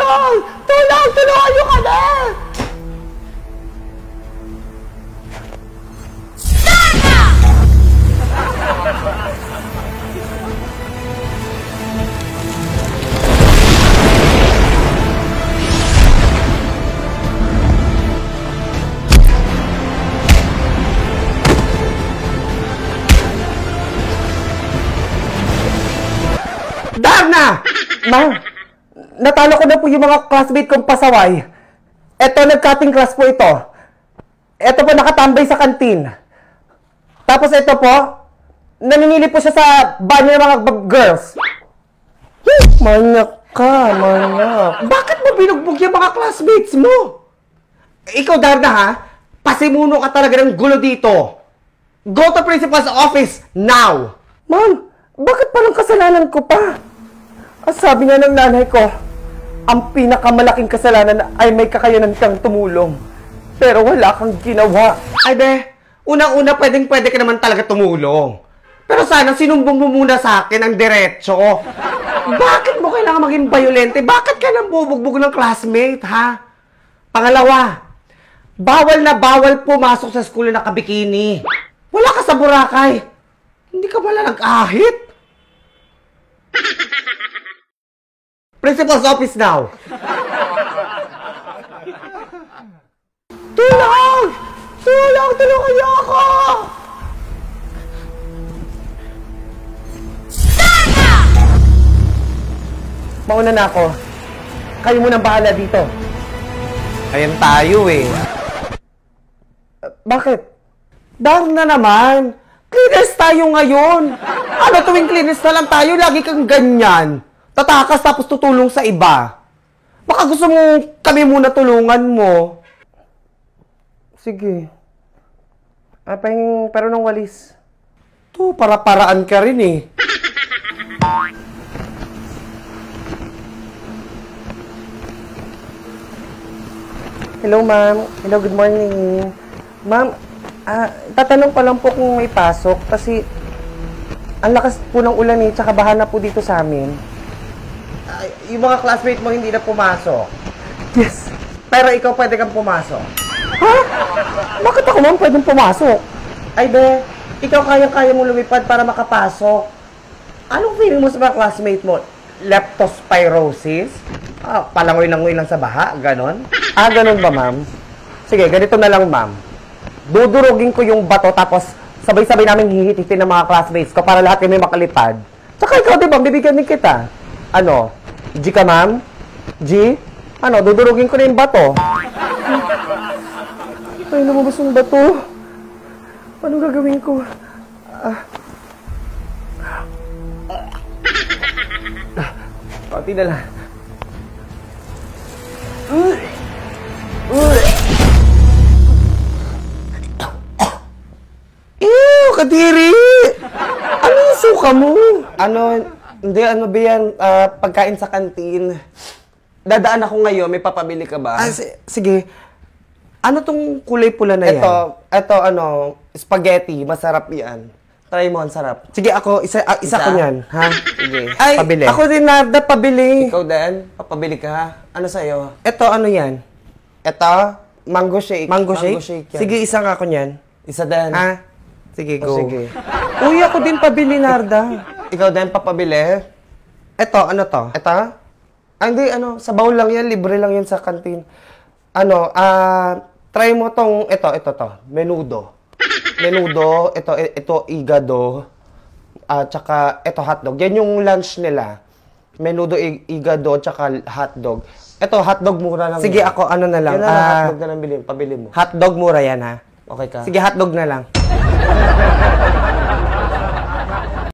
Tulong! Tulong! Tulungan nyo kami! Darna! Ma'am, natalo ko na po yung mga classmate kong pasaway. Eto, nag-cutting class po ito. Eto po, nakatambay sa kantin. Tapos ito po, naninili po siya sa banyo ng mga girls. Manyak ka, manyak. Bakit mo binugbog yung mga classmates mo? Ikaw, Darna, ha? Pasimuno ka talaga ng gulo dito. Go to principal's office now! Ma'am, bakit parang kasalanan ko pa? Sabi nga ng nanay ko, ang pinakamalaking kasalanan ay may kakayanan kang tumulong. Pero wala kang ginawa. Ay be, unang-una pwede ka naman talaga tumulong. Pero sana sinumbong mo muna sa akin ang diretso. Bakit mo kailangan maging violente? Bakit ka nang bubugbog ng classmate, ha? Pangalawa, bawal na bawal pumasok sa school na nakabikini. Wala ka sa Boracay. Hindi ka pala nag-ahit. Principal's office now. Tulong! Tulong! Tulungan niyo ako! Mauna na ako. Kayo munang bahala dito. Ayan tayo eh. Bakit? Darn na naman. Cleaners tayo ngayon. Ano tuwing cleaners na lang tayo, lagi kang ganyan. Tatakas tapos tutulong sa iba. Baka gusto mo kami muna tulungan mo. Sige. Pero ng walis. To, para-paraan ka rin eh. Hello, ma'am. Hello, good morning. Ma'am, tatanong pa lang po kung may pasok kasi ang lakas po ng ulan eh, tsaka baha na po dito sa amin. Yung mga classmate mo hindi na pumasok. Yes. Pero ikaw pwede kang pumasok. Ha? Bakit ako ma'am pwedeng pumasok? Ay be, ikaw kayang-kaya mo lumipad para makapasok. Anong feeling mo sa mga classmate mo? Leptospirosis? Palangoy-langoy lang sa baha? Ganon? Ganon ba ma'am? Sige, ganito na lang ma'am. Dudurugin ko yung bato tapos sabay-sabay namin hihititin ng mga classmates ko para lahat kami makalipad. Tsaka ikaw diba, bibigyan din kita. Ano? G ka, ma'am? G? Ano? Dudurugin ko na yung bato. Ay, lumabas yung bato. Anong gagawin ko? Pati na lang. Ew, Kadiri! Ano yung suka mo? Hindi, ano ba yan? Pagkain sa kantin. Dadaan ako ngayon, may papabili ka ba? Sige. Ano tong kulay pula na yan? Ito, spaghetti. Masarap yan. Try mo, ang sarap. Sige, ako, isa ko yan. Ha? Sige, ay, pabili. Ako din, Narda, pabili. Ikaw din? Papabili ka, ha? Ano sa'yo? Ito, ano yan? Ito? Mango shake. Mango shake yan. Sige, isa nga ako yan. Isa din. Ha? Sige, go. Sige. Uy, ako din pabili, Narda. Ikaw din, papabili? Ito, ano to? Ito? Hindi, sa baul lang yan. Libre lang yan sa kantin. Try mo tong, ito to. Menudo. Menudo, ito igado. Tsaka, ito hotdog. Yan yung lunch nila. Menudo, igado, tsaka hotdog. Ito, hotdog mura lang. Sige, yan. Ako, ano na lang. Yan na hotdog na lang pabili mo. Hotdog mura yan, ha? Okay ka? Sige, hotdog na lang.